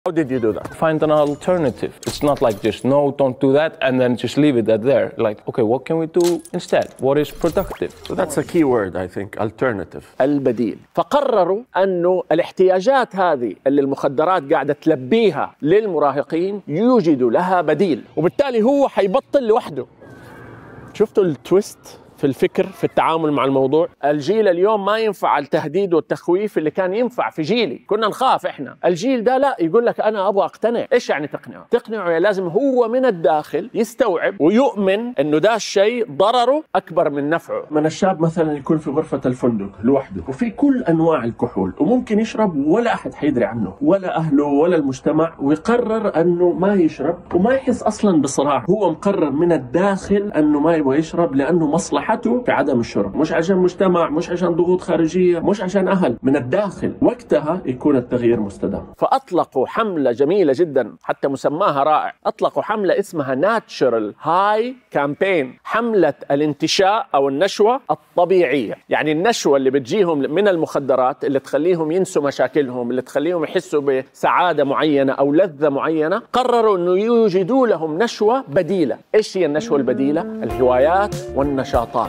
How did you do that? Find an alternative. It's not like just no, don't do that, and then just leave it at there. Like, okay, what can we do instead? What is productive? So that's a key word, I think, alternative. البديل. فقرروا أنه الاحتياجات هذه اللي المخدرات قاعدة تلبيها للمراهقين يوجدوا لها بديل، وبالتالي هو حيبطل لوحده. شفتوا التويست في الفكر في التعامل مع الموضوع؟ الجيل اليوم ما ينفع التهديد والتخويف اللي كان ينفع في جيلي، كنا نخاف احنا. الجيل ده لا، يقول لك انا ابغى اقتنع. ايش يعني تقنعه؟ تقنعه لازم هو من الداخل يستوعب ويؤمن انه ده الشيء ضرره اكبر من نفعه. من الشاب مثلا يكون في غرفة الفندق لوحده وفي كل انواع الكحول وممكن يشرب ولا احد حيدري عنه، ولا اهله ولا المجتمع، ويقرر انه ما يشرب وما يحس اصلا بصراع. هو مقرر من الداخل انه ما يبغى يشرب لانه مصلحته في عدم الشرب، مش عشان مجتمع، مش عشان ضغوط خارجية، مش عشان أهل، من الداخل. وقتها يكون التغيير مستدام. فأطلقوا حملة جميلة جدا، حتى مسماها رائع. أطلقوا حملة اسمها Natural High Campaign، حملة الانتشاء أو النشوة الطبيعية. يعني النشوة اللي بتجيهم من المخدرات اللي تخليهم ينسوا مشاكلهم، اللي تخليهم يحسوا بسعادة معينة أو لذة معينة، قرروا أنه يوجدوا لهم نشوة بديلة. إيش هي النشوة البديلة؟ الهوايات والنشاطات.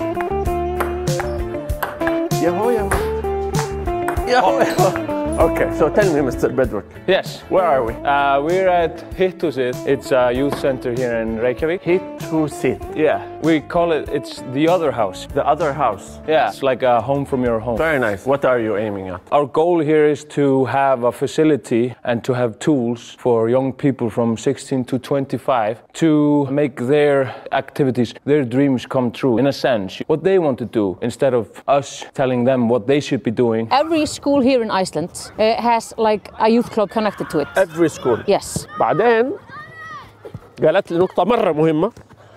Okay, so tell me, Mr. Bedwick. Yes. Where are we? We're at Hittusit. It's a youth center here in Reykjavik. Hittusit. Yeah. We call it, it's the other house. The other house. Yeah. It's like a home from your home. Very nice. What are you aiming at? Our goal here is to have a facility and to have tools for young people from 16 to 25 to make their activities, their dreams come true, in a sense. What they want to do instead of us telling them what they should be doing. Every school here in Iceland has like a youth club connected to it. Every school. Yes. بعدين قالت لي نقطة مرة مهمة.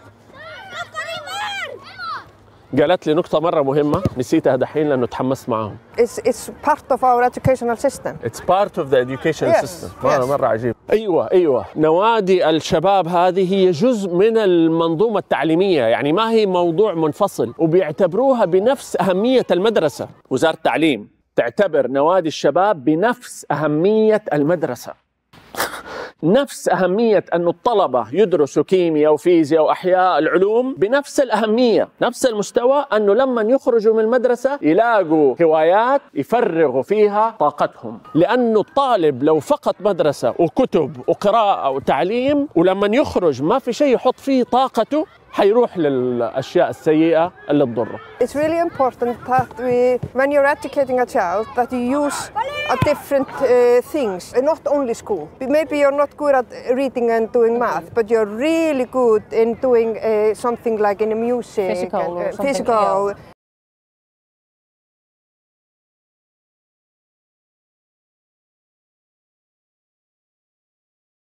قالت لي نقطة مرة مهمة نسيتها دحين لأنه تحمست معاهم. It's part of our educational system. It's part of the education system. مرة عجيب. أيوة. نوادي الشباب هذه هي جزء من المنظومة التعليمية، يعني ما هي موضوع منفصل، وبيعتبروها بنفس أهمية المدرسة. وزارة التعليم تعتبر نوادي الشباب بنفس أهمية المدرسة. نفس أهمية أن الطلبة يدرسوا كيمياء وفيزياء وأحياء، العلوم بنفس الأهمية، نفس المستوى، أنه لما يخرجوا من المدرسة يلاقوا هوايات يفرغوا فيها طاقتهم. لأنه الطالب لو فقط مدرسة وكتب وقراءة وتعليم ولما يخرج ما في شيء يحط فيه طاقته، حيروح للأشياء السيئة اللي تضره. It's really important that when you're educating a child, that you use different things, not only school. Maybe you're not good at reading and doing math, but you're really good in doing something like in music, physical, or something physical.